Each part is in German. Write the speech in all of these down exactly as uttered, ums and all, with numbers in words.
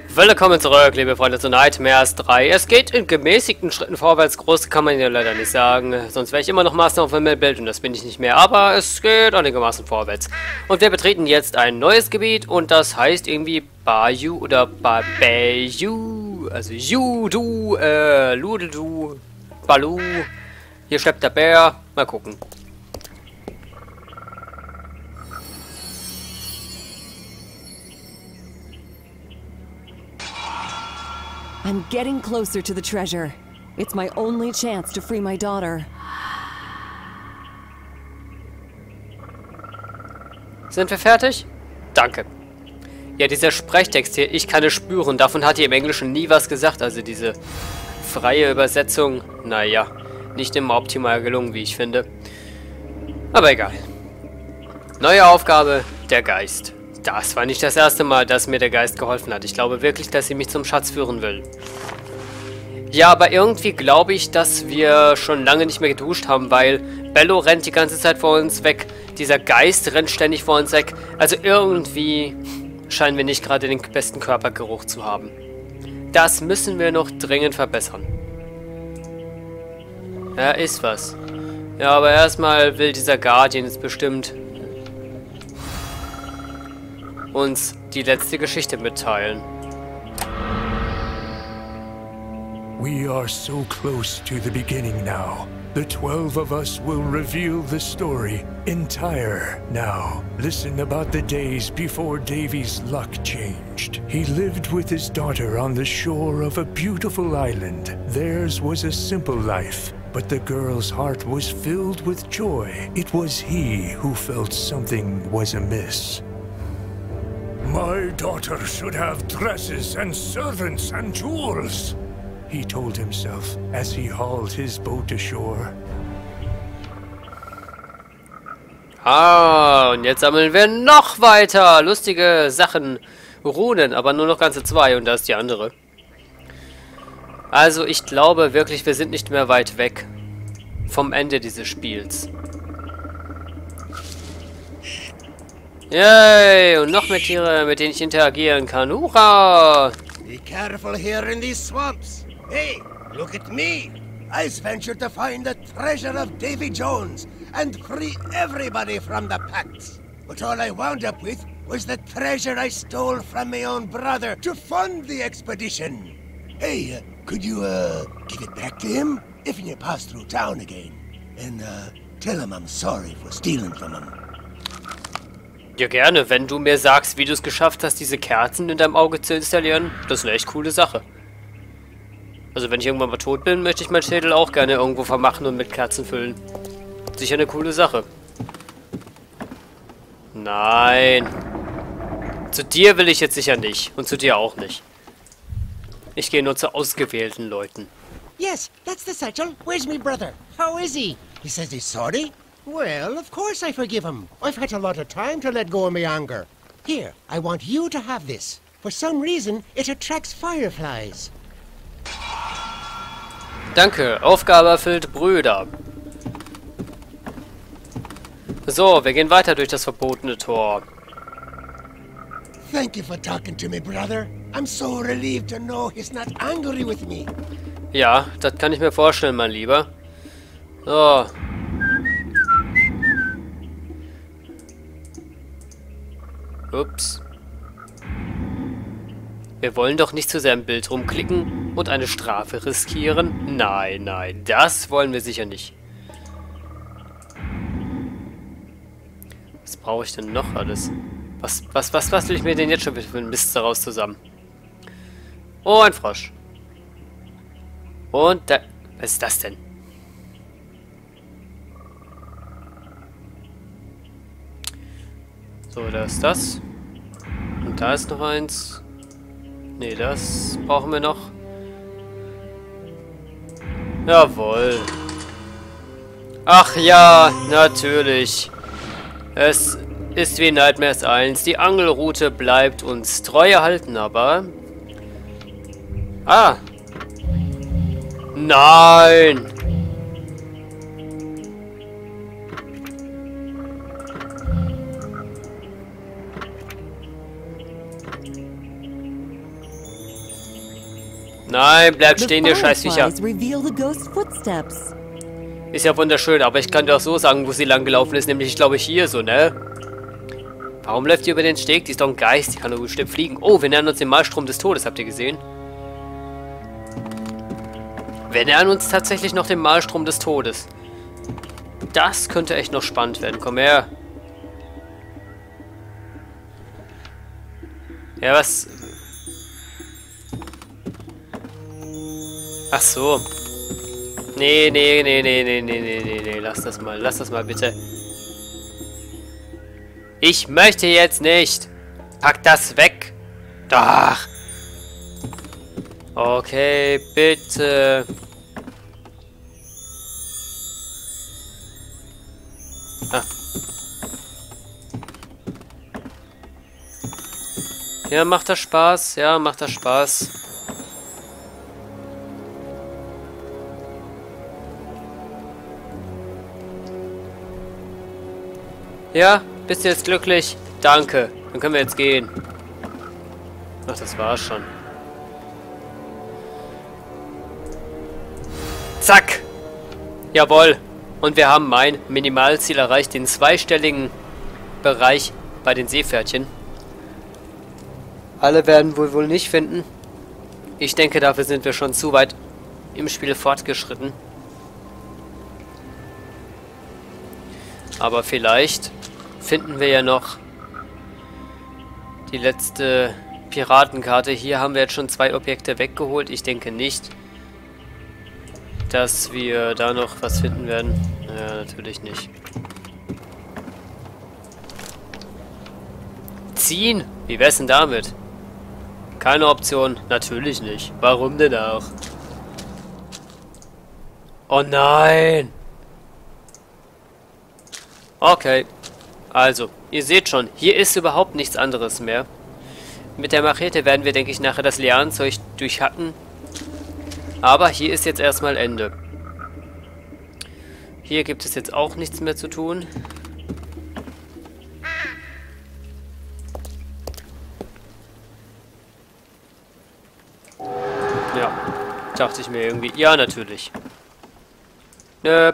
Willkommen zurück, liebe Freunde, zu Nightmares drei. Es geht in gemäßigten Schritten vorwärts. Groß kann man ja leider nicht sagen. Sonst wäre ich immer noch Master of the Bild und das bin ich nicht mehr. Aber es geht einigermaßen vorwärts. Und wir betreten jetzt ein neues Gebiet und das heißt irgendwie Bayou oder ba Bayou. Also Ju, Du, äh, Ludedu, Balu. Hier schleppt der Bär. Mal gucken. I'm getting closer to the treasure. It's my only chance to free my daughter. Sind wir fertig? Danke. Ja, dieser Sprechtext hier, ich kann es spüren. Davon hat ihr im Englischen nie was gesagt. Also diese freie Übersetzung, naja, nicht immer optimal gelungen, wie ich finde. Aber egal. Neue Aufgabe, der Geist. Das war nicht das erste Mal, dass mir der Geist geholfen hat. Ich glaube wirklich, dass sie mich zum Schatz führen will. Ja, aber irgendwie glaube ich, dass wir schon lange nicht mehr geduscht haben, weil Bello rennt die ganze Zeit vor uns weg. Dieser Geist rennt ständig vor uns weg. Also irgendwie scheinen wir nicht gerade den besten Körpergeruch zu haben. Das müssen wir noch dringend verbessern. Ja, ist was. Ja, aber erstmal will dieser Guardian jetzt bestimmt uns die letzte Geschichte mitteilen. We are so close to the beginning now. The twelve of us will reveal the story entire now. Listen about the days before Davy's luck changed. He lived with his daughter on the shore of a beautiful island. Theirs was a simple life, but the girl's heart was filled with joy. It was he who felt something was amiss. My daughter should have dresses and servants and jewels, he told himself as he hauled his boat ashore. Ah, und jetzt sammeln wir noch weiter lustige Sachen. Runen, aber nur noch ganze zwei und da ist die andere. Also ich glaube wirklich, wir sind nicht mehr weit weg vom Ende dieses Spiels. Yay! Und noch mehr Tiere, mit denen ich interagieren kann. Hurra! Be careful here in these swamps. Hey, look at me. I've ventured to find the treasure of Davy Jones and free everybody from the pacts. But all I wound up with was the treasure I stole from my own brother to fund the expedition. Hey, uh, could you, uh, give it back to him if you pass through town again? And, uh, tell him I'm sorry for stealing from him. Ja, gerne, wenn du mir sagst, wie du es geschafft hast, diese Kerzen in deinem Auge zu installieren. Das ist eine echt coole Sache. Also wenn ich irgendwann mal tot bin, möchte ich meinen Schädel auch gerne irgendwo vermachen und mit Kerzen füllen. Sicher eine coole Sache. Nein. Zu dir will ich jetzt sicher nicht. Und zu dir auch nicht. Ich gehe nur zu ausgewählten Leuten. Yes, that's the satchel. Where's my brother? How is he? He says he's sorry. Well, of course I forgive him. I've had a lot of time to let go of my anger. Here, I want you to have this. For some reason, it attracts fireflies. Danke. Aufgabe erfüllt, Brüder. So, wir gehen weiter durch das verbotene Tor. Thank you for talking to me, brother. I'm so relieved to know he's not angry with me. Ja, das kann ich mir vorstellen, mein Lieber. So. Ups. Wir wollen doch nicht zu sehr im Bild rumklicken und eine Strafe riskieren. Nein, nein, das wollen wir sicher nicht. Was brauche ich denn noch alles? Was, was, was, was will ich mir denn jetzt schon für einen Mist daraus zusammen? Oh, ein Frosch. Und da... Was ist das denn? So, da ist das. Und da ist noch eins. Ne, das brauchen wir noch. Jawohl. Ach ja, natürlich. Es ist wie Nightmares eins. Die Angelroute bleibt uns treu erhalten, aber... Ah. Nein. Nein, bleib The stehen, ihr Scheißviecher. fireflies reveal the ghost's footsteps. Ist ja wunderschön, aber ich kann dir auch so sagen, wo sie lang gelaufen ist, nämlich, ich glaube, hier so, ne? Warum läuft die über den Steg? Die ist doch ein Geist, die kann doch bestimmt fliegen. Oh, wir nähern uns dem Malstrom des Todes, habt ihr gesehen? Wir nähern uns tatsächlich noch dem Malstrom des Todes. Das könnte echt noch spannend werden. Komm her. Ja, was... Ach so. Nee, nee, nee, nee, nee, nee, nee, nee, nee. Lass das mal. Lass das mal bitte. Ich möchte jetzt nicht. Pack das weg. Doch. Okay, bitte. Ah. Ja, macht das Spaß? Ja, macht das Spaß. Ja, bist du jetzt glücklich? Danke. Dann können wir jetzt gehen. Ach, das war's schon. Zack! Jawohl. Und wir haben mein Minimalziel erreicht, den zweistelligen Bereich bei den Seepferdchen. Alle werden wohl wohl nicht finden. Ich denke, dafür sind wir schon zu weit im Spiel fortgeschritten. Aber vielleicht finden wir ja noch die letzte Piratenkarte. Hier haben wir jetzt schon zwei Objekte weggeholt. Ich denke nicht, dass wir da noch was finden werden. Ja, natürlich nicht. Ziehen? Wie wär's denn damit? Keine Option? Natürlich nicht. Warum denn auch? Oh nein! Okay. Also, ihr seht schon, hier ist überhaupt nichts anderes mehr. Mit der Machete werden wir, denke ich, nachher das Lianenzeug durchhacken. Aber hier ist jetzt erstmal Ende. Hier gibt es jetzt auch nichts mehr zu tun. Ja, dachte ich mir irgendwie. Ja, natürlich. Nö.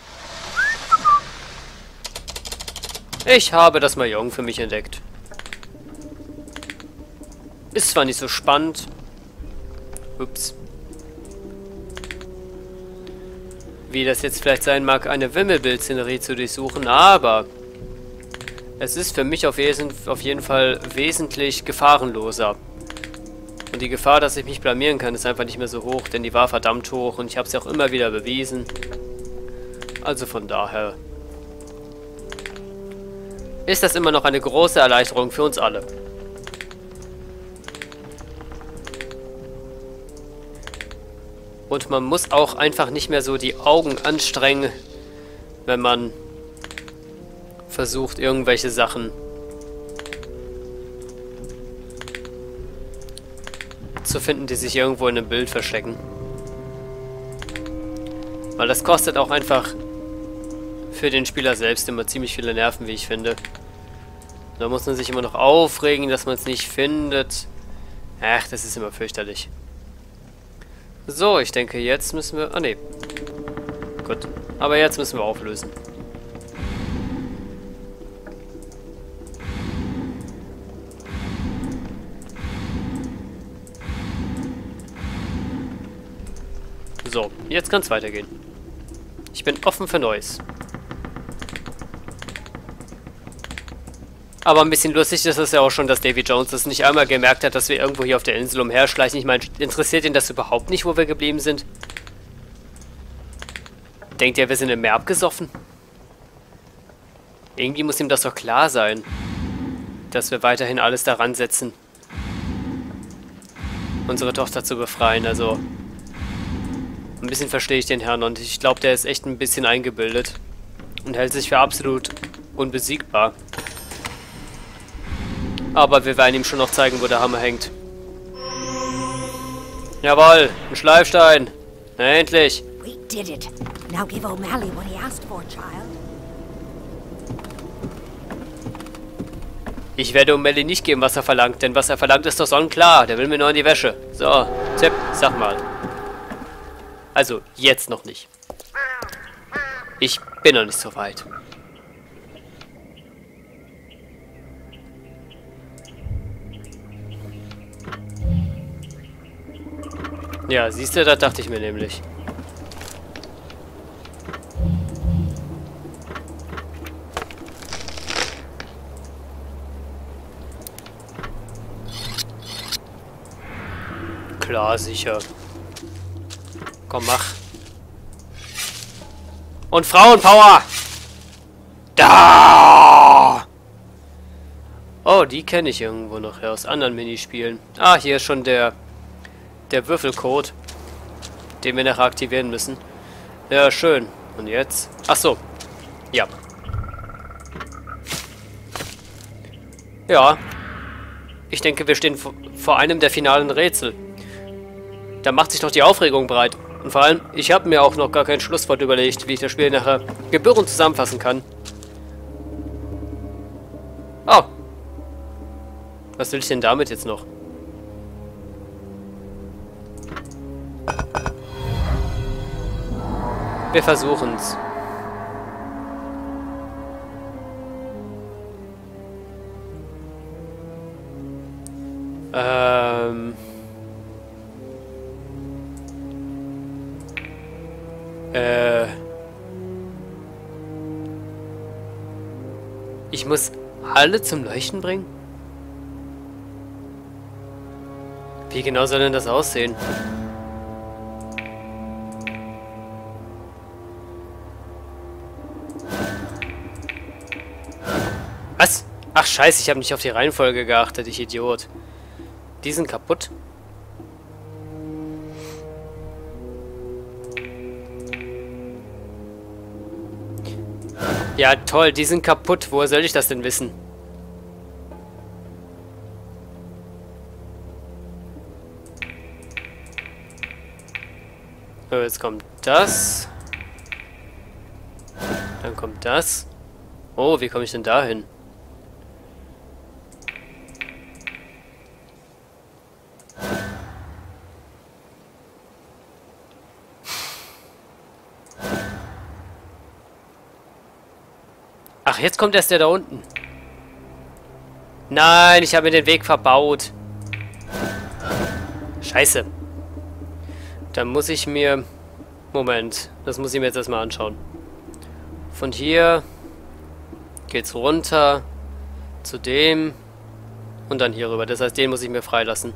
Ich habe das Mahjong für mich entdeckt. Ist zwar nicht so spannend. Ups. Wie das jetzt vielleicht sein mag, eine Wimmelbild-Szenerie zu durchsuchen, aber es ist für mich auf jeden Fall wesentlich gefahrenloser. Und die Gefahr, dass ich mich blamieren kann, ist einfach nicht mehr so hoch, denn die war verdammt hoch und ich habe es ja auch immer wieder bewiesen. Also von daher ist das immer noch eine große Erleichterung für uns alle. Und man muss auch einfach nicht mehr so die Augen anstrengen, wenn man versucht, irgendwelche Sachen zu finden, die sich irgendwo in einem Bild verstecken. Weil das kostet auch einfach für den Spieler selbst immer ziemlich viele Nerven, wie ich finde. Da muss man sich immer noch aufregen, dass man es nicht findet. Ach, das ist immer fürchterlich. So, ich denke, jetzt müssen wir... Ah, ne. Gut. Aber jetzt müssen wir auflösen. So, jetzt kann es weitergehen. Ich bin offen für Neues. Aber ein bisschen lustig ist es ja auch schon, dass Davy Jones das nicht einmal gemerkt hat, dass wir irgendwo hier auf der Insel umherschleichen. Ich meine, interessiert ihn das überhaupt nicht, wo wir geblieben sind? Denkt ihr, wir sind im Meer abgesoffen? Irgendwie muss ihm das doch klar sein, dass wir weiterhin alles daran setzen, unsere Tochter zu befreien. Also, ein bisschen verstehe ich den Herrn und ich glaube, der ist echt ein bisschen eingebildet und hält sich für absolut unbesiegbar. Aber wir werden ihm schon noch zeigen, wo der Hammer hängt. Jawohl, ein Schleifstein. Na, endlich. We did it. Now give O'Malley what he asked for, child. Ich werde O'Malley nicht geben, was er verlangt, denn was er verlangt ist doch sonnenklar. Der will mir nur in die Wäsche. So, Tipp, sag mal. Also, jetzt noch nicht. Ich bin noch nicht so weit. Ja, siehst du, das dachte ich mir nämlich. Klar, sicher. Komm, mach. Und Frauenpower! Da! Oh, die kenne ich irgendwo noch her aus anderen Minispielen. Ah, hier ist schon der der Würfelcode, den wir nachher aktivieren müssen. Ja, schön. Und jetzt? Ach so. Ja. Ja. Ich denke, wir stehen vor einem der finalen Rätsel. Da macht sich doch die Aufregung breit. Und vor allem, ich habe mir auch noch gar kein Schlusswort überlegt, wie ich das Spiel nachher gebührend zusammenfassen kann. Oh. Was will ich denn damit jetzt noch? Wir versuchen's. Ähm... Äh... Ich muss alle zum Leuchten bringen? Wie genau soll denn das aussehen? Was? Ach scheiße, ich habe nicht auf die Reihenfolge geachtet, ich Idiot. Die sind kaputt. Ja, toll, die sind kaputt. Woher soll ich das denn wissen? So, jetzt kommt das. Dann kommt das. Oh, wie komme ich denn da hin? Ach, jetzt kommt erst der da unten. Nein, ich habe mir den Weg verbaut. Scheiße. Dann muss ich mir... Moment, das muss ich mir jetzt erstmal anschauen. Von hier geht's runter zu dem und dann hier rüber. Das heißt, den muss ich mir freilassen.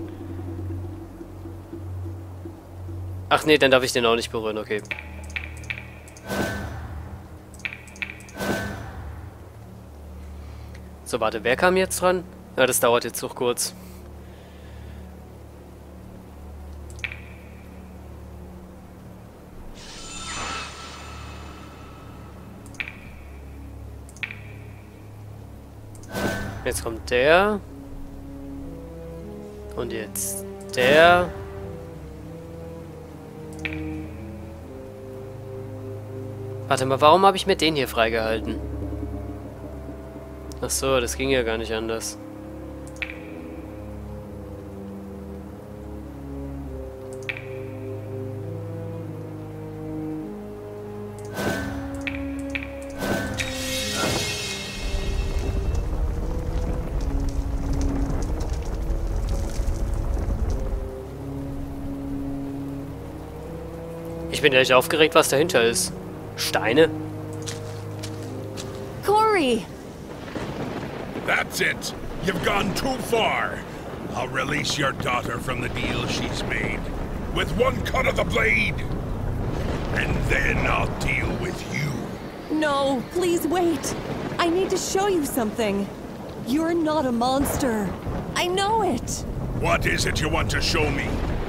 Ach nee, dann darf ich den auch nicht berühren, okay. So, warte, wer kam jetzt dran? Ja, das dauert jetzt noch kurz. Jetzt kommt der. Und jetzt der. Warte mal, warum habe ich mir den hier freigehalten? Ach so, das ging ja gar nicht anders. Ich bin echt aufgeregt, was dahinter ist. Steine? Corey! That's it. You've gone too far. I'll release your daughter from the deal she's made. With one cut of the blade. And then I'll deal with you. No, please wait. I need to show you something. You're not a monster. I know it. What is it you want to show me?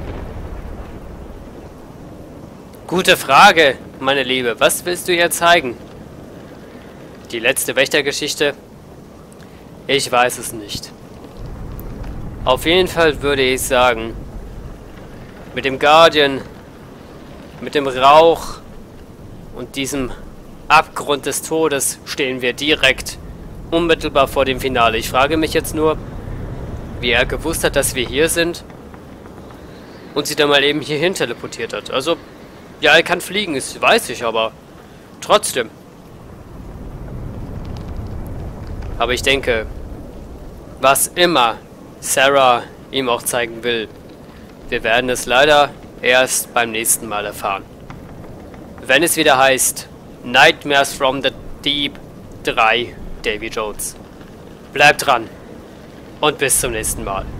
Gute Frage, meine Liebe. Was willst du ihr zeigen? Die letzte Wächtergeschichte? Ich weiß es nicht. Auf jeden Fall würde ich sagen, mit dem Guardian, mit dem Rauch und diesem Abgrund des Todes stehen wir direkt unmittelbar vor dem Finale. Ich frage mich jetzt nur, wie er gewusst hat, dass wir hier sind und sie dann mal eben hierhin teleportiert hat. Also, ja, er kann fliegen, das weiß ich, aber trotzdem. Aber ich denke, was immer Sarah ihm auch zeigen will, wir werden es leider erst beim nächsten Mal erfahren. Wenn es wieder heißt Nightmares from the Deep drei Davy Jones. Bleibt dran und bis zum nächsten Mal.